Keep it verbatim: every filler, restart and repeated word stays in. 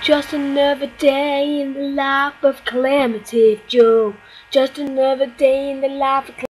Just another day in the life of Calamity Joe. Just another day in the life of Calamity